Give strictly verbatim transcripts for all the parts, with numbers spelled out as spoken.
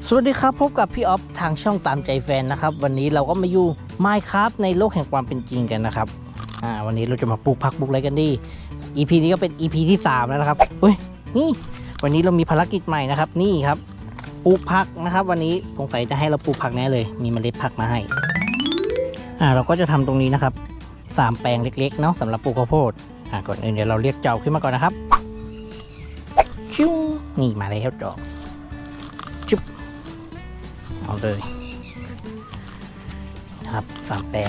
สวัสดีครับพบกับพี่ออฟทางช่องตามใจแฟนนะครับวันนี้เราก็มาอยู่ Minecraft ในโลกแห่งความเป็นจริงกันนะครับอ่าวันนี้เราจะมาปลูกผักปลูกอะไรกันดี อี พี นี้ก็เป็น อี พี ที่สามแล้วนะครับเฮ้ยนี่วันนี้เรามีภารกิจใหม่นะครับนี่ครับปลูกผักนะครับวันนี้สงสัยจะให้เราปลูกผักแน่เลยมีเมล็ดผักมาให้อ่าเราก็จะทำตรงนี้นะครับสามแปลงเล็กๆเนาะสำหรับปลูกข้าวโพดอ่าก่อนอื่นเดี๋ยวเราเรียกเจ้าขึ้นมาก่อนนะครับชิวนี่มาแล้วเจ้าจุ๊บเอาเลยนะครับสามแปลง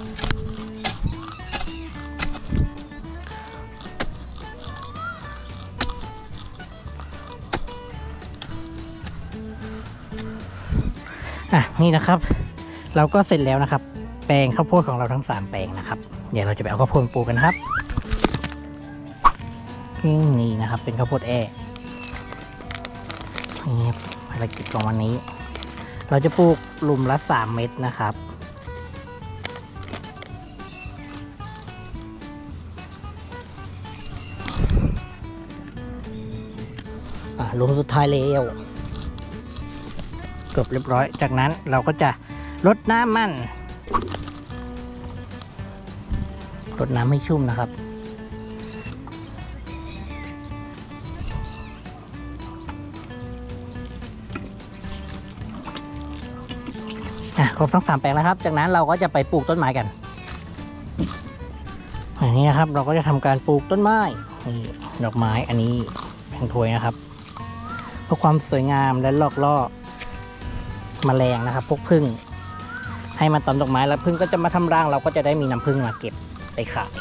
อ่ะนี่นะครับเราก็เสร็จแล้วนะครับแปลงข้าวโพดของเราทั้งสามแปลงนะครับเดี๋ยวเราจะไปเอาข้าวโพดปลูกกันนะครับนี่นะครับเป็นข้าวโพดแอ่นี่ภารกิจของวันนี้เราจะปลูกหลุมละสามเม็ดนะครับอ่ะหลุมสุดท้ายแล้วเกือบเรียบร้อยจากนั้นเราก็จะรดน้ำมันรดน้ำให้ชุ่มนะครับครบทั้งสามแปลงแล้วครับจากนั้นเราก็จะไปปลูกต้นไม้กันอย่างนี้นะครับเราก็จะทำการปลูกต้นไม้นี่ดอกไม้อันนี้แผงถวยนะครับเพื่อความสวยงามและหลอกล่อแมลงนะครับพวกผึ้งให้มันตอมดอกไม้แล้วผึ้งก็จะมาทำรังเราก็จะได้มีน้ำผึ้งมาเก็บไปขาย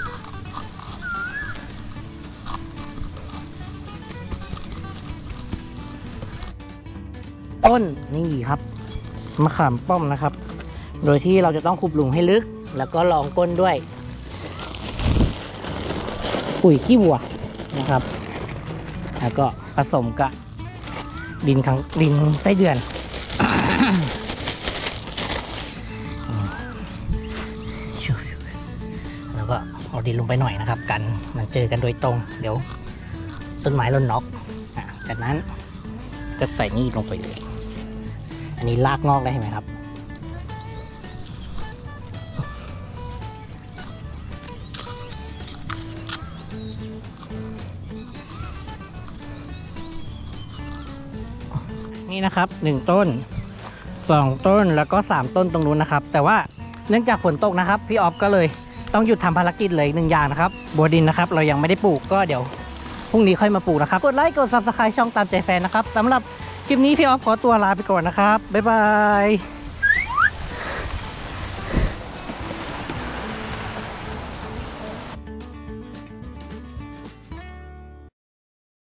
ต้นนี่ครับมะขามป้อมนะครับโดยที่เราจะต้องขุดหลุมให้ลึกแล้วก็รองก้นด้วยปุ๋ยขี้วัวนะครับแล้วก็ผสมกับดินขังดินไส้เดือน แล้วก็เอาดินลงไปหน่อยนะครับกันมันเจอกันโดยตรงเดี๋ยวต้นไม้ล้นน็อกจากนั้นก็ใส่นี่ลงไปเลยอันนี้รากงอกได้เห็นไหมครับนี่นะครับหนึ่งต้นสองต้นแล้วก็สามต้นตรงนู้นนะครับแต่ว่าเนื่องจากฝนตกนะครับพี่ออฟก็เลยต้องหยุดทำภารกิจเลยหนึ่งอย่างนะครับบัวดินนะครับเรายังไม่ได้ปลูกก็เดี๋ยวพรุ่งนี้ค่อยมาปลูกนะครับกดไลค์กด ซับสไครบ์ ช่องตามใจแฟนนะครับสำหรับคลิปนี้พี่ออฟขอตัวลาไปก่อนนะครับบ๊ายบาย